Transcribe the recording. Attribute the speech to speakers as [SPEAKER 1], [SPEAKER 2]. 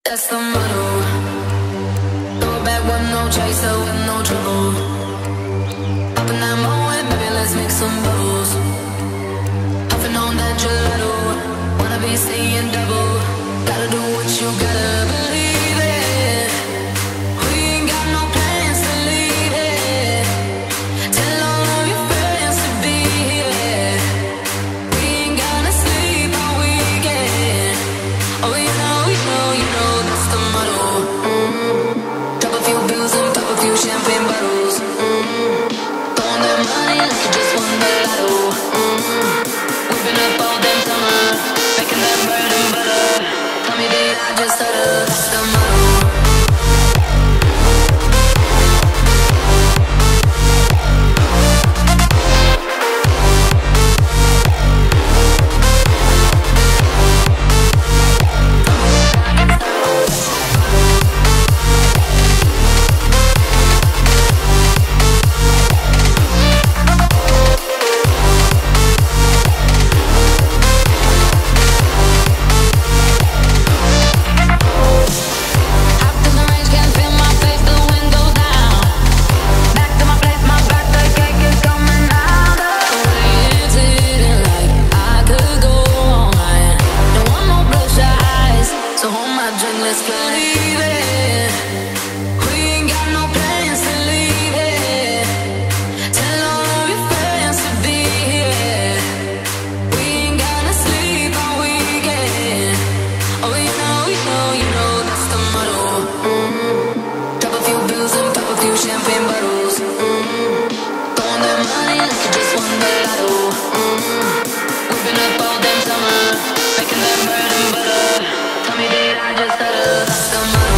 [SPEAKER 1] That's the motto. Throw it back with no chaser, with no trouble. Up in that moment, baby, let's make some bubbles. Puffing on that gelato, wanna be seeing double. Gotta do what you gotta believe it. We ain't got no plans to leave it. Tell all of your friends to be here. We ain't gonna sleep all weekend. Oh, you know, that's the motto. Drop a few bills and pop a few champagne bottles. Throwing that money like you just won the lotto. Whipping up all them summer, making that bread and butter. Tell me did I just stutter? That's the motto. Let's believe it. We ain't got no plans to leave it. Tell all of your friends to be here. We ain't gonna sleep all weekend. Oh, you know that's the motto. Drop a few bills and pop a few champagne bottles. Throwing that money like you just won the lotto. Whipping up all them summer, making that bread and butter. Tell me did I just stutter? That's the motto.